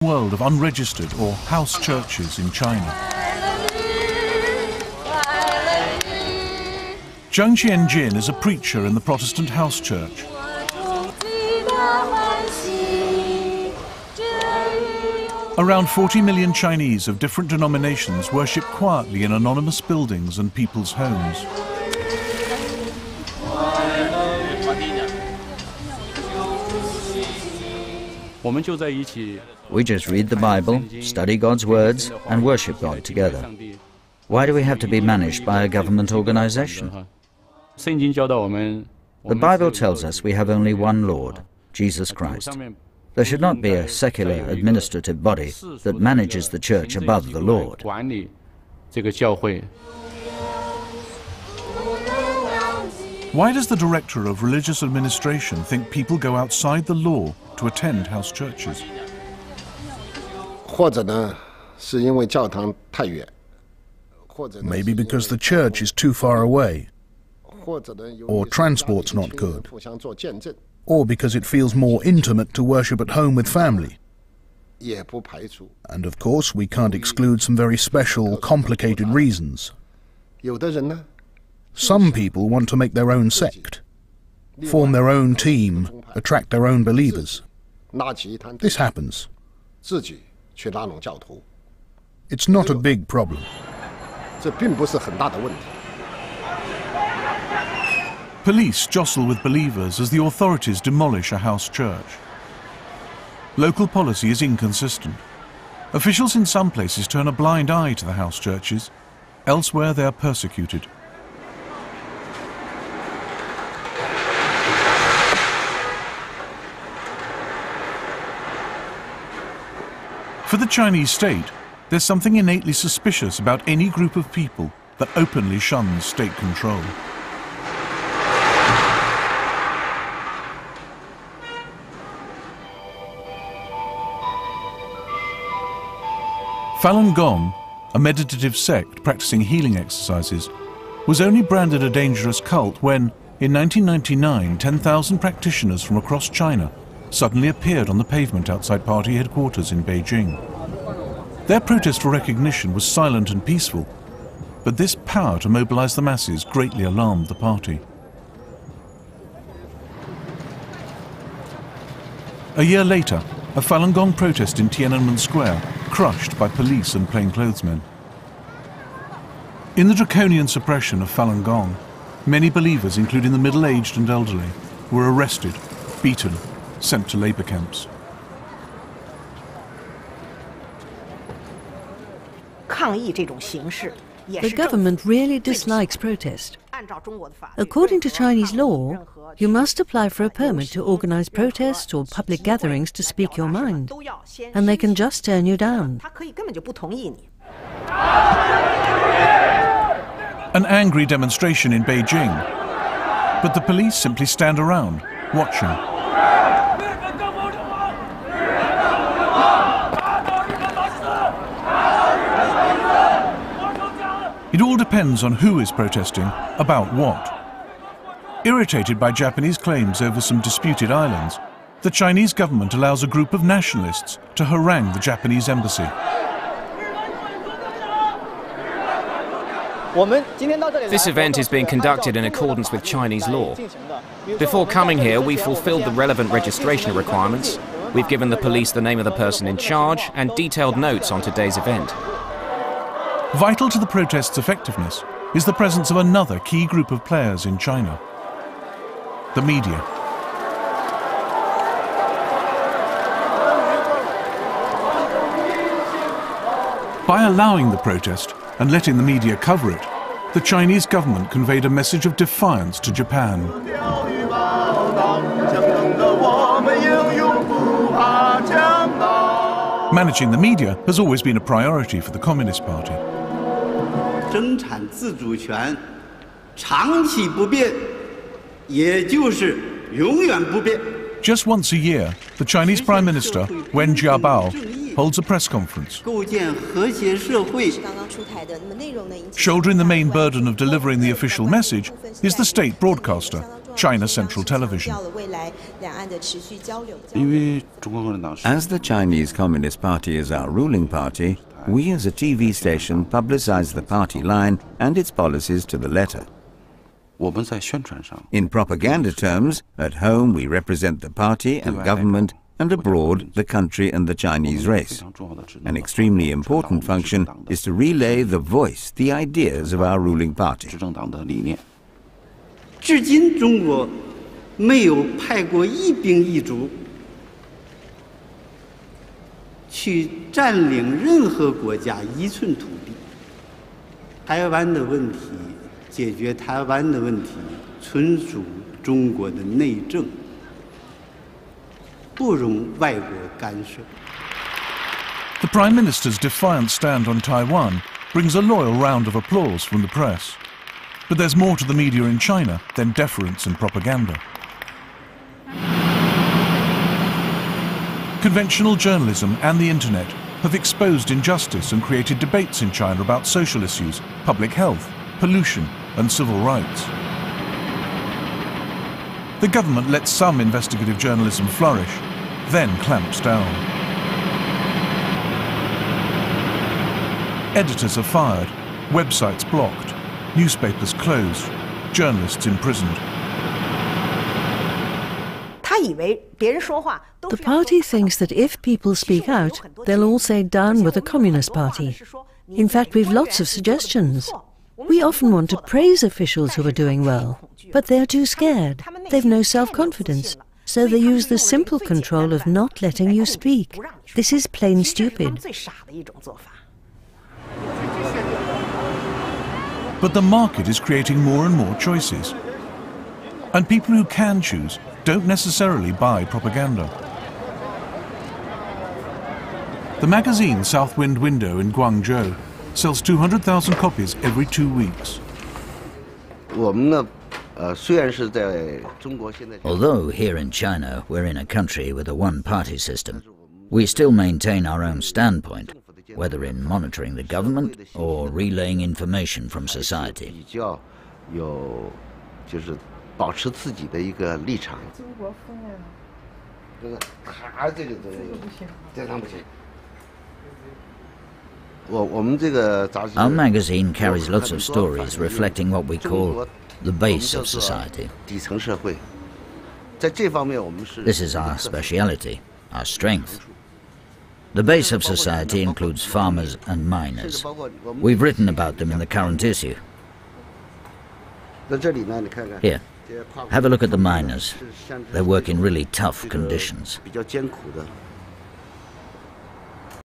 world of unregistered or house churches in China. Muslim Xinjiang is a preacher in the Protestant house church. Around 40 million Chinese of different denominations worship quietly in anonymous buildings and people's homes. We just read the Bible, study God's words, and worship God together. Why do we have to be managed by a government organization? The Bible tells us we have only one Lord, Jesus Christ. There should not be a secular administrative body that manages the church above the Lord. Why does the Director of Religious Administration think people go outside the law to attend house churches? Maybe because the church is too far away, or transport's not good, or because it feels more intimate to worship at home with family. And of course, we can't exclude some very special, complicated reasons. Some people want to make their own sect, form their own team, attract their own believers. This happens. It's not a big problem. Police jostle with believers as the authorities demolish a house church. Local policy is inconsistent. Officials in some places turn a blind eye to the house churches. Elsewhere they are persecuted. For the Chinese state, there's something innately suspicious about any group of people that openly shuns state control. Falun Gong, a meditative sect practicing healing exercises, was only branded a dangerous cult when, in 1999, 10,000 practitioners from across China suddenly appeared on the pavement outside party headquarters in Beijing. Their protest for recognition was silent and peaceful, but this power to mobilize the masses greatly alarmed the party. A year later, a Falun Gong protest in Tiananmen Square crushed by police and plainclothesmen. In the draconian suppression of Falun Gong, many believers, including the middle-aged and elderly, were arrested, beaten, sent to labor camps. The government really dislikes protest. According to Chinese law, you must apply for a permit to organize protests or public gatherings to speak your mind, and they can just turn you down. An angry demonstration in Beijing, but the police simply stand around, watching. It all depends on who is protesting, about what. Irritated by Japanese claims over some disputed islands, the Chinese government allows a group of nationalists to harangue the Japanese embassy. This event is being conducted in accordance with Chinese law. Before coming here, we fulfilled the relevant registration requirements. We've given the police the name of the person in charge and detailed notes on today's event. Vital to the protest's effectiveness is the presence of another key group of players in China: the media. By allowing the protest and letting the media cover it, the Chinese government conveyed a message of defiance to Japan. Managing the media has always been a priority for the Communist Party. Just once a year, the Chinese Prime Minister, Wen Jiabao, holds a press conference. Shouldering the main burden of delivering the official message is the state broadcaster, China Central Television. As the Chinese Communist Party is our ruling party, we as a TV station publicize the party line and its policies to the letter. In propaganda terms, at home we represent the party and government, and abroad the country and the Chinese race. An extremely important function is to relay the voice, the ideas of our ruling party. 至今中国没有派过一兵一卒去占领任何国家一寸土地。台湾的问题，解决台湾的问题，纯属中国的内政，不容外国干涉。 The Prime Minister's defiant stand on Taiwan brings a loyal round of applause from the press. But there's more to the media in China than deference and propaganda. Conventional journalism and the internet have exposed injustice and created debates in China about social issues, public health, pollution and civil rights. The government lets some investigative journalism flourish, then clamps down. Editors are fired, websites blocked, newspapers closed, journalists imprisoned. The party thinks that if people speak out, they'll all say down with the Communist Party. In fact, we've lots of suggestions. We often want to praise officials who are doing well, but they're too scared. They've no self-confidence. So they use the simple control of not letting you speak. This is plain stupid. But the market is creating more and more choices. And people who can choose don't necessarily buy propaganda. The magazine South Wind Window in Guangzhou sells 200,000 copies every 2 weeks. Although here in China we're in a country with a one-party system, we still maintain our own standpoint, whether in monitoring the government or relaying information from society. Our magazine carries lots of stories reflecting what we call the base of society. This is our speciality, our strength. The base of society includes farmers and miners. We've written about them in the current issue. Here, have a look at the miners. They work in really tough conditions.